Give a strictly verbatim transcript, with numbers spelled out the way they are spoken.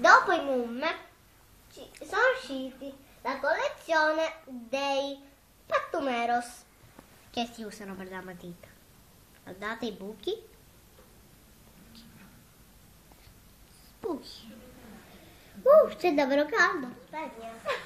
Dopo i Mum ci sono usciti la collezione dei pattumeros che si usano per la matita. Guardate i buchi. Buchi. Uh, c'è davvero caldo. Spegna.